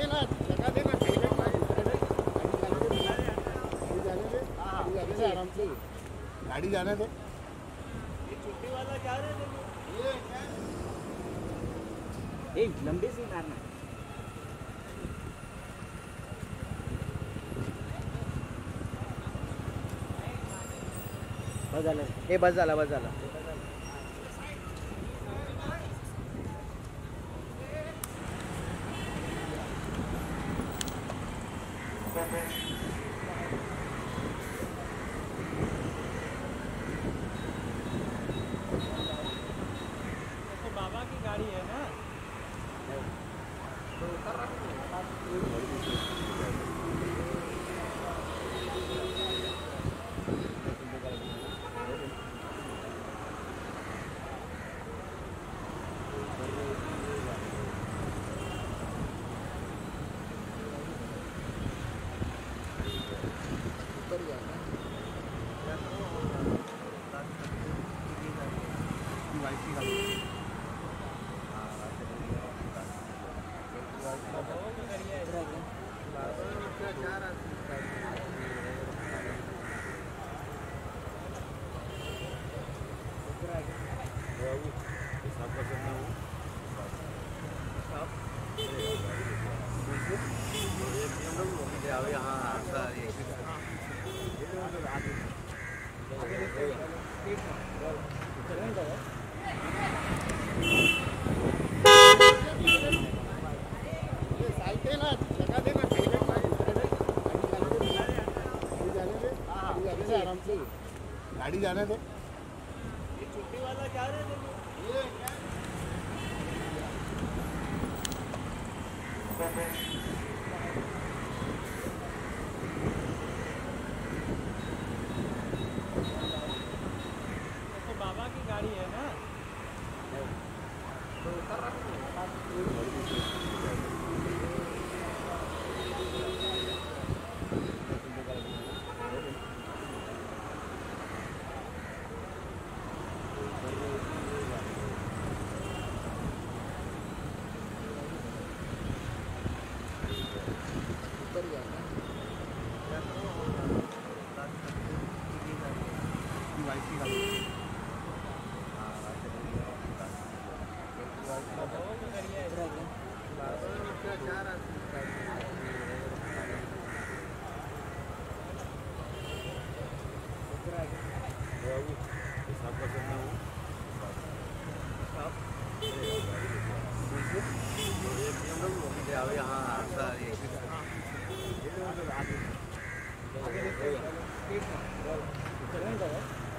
गाड़ी जाने दे। छुट्टी वाला क्या रहे एक लंबी सी मारना बस झालं हे बस झाला बाबा की गाड़ी है ना तो उतर रहा गाड़ी जाने दे। छुट्टी वाला क्या रहे तो बाबा की गाड़ी है ना तो उतर रहा यहाँ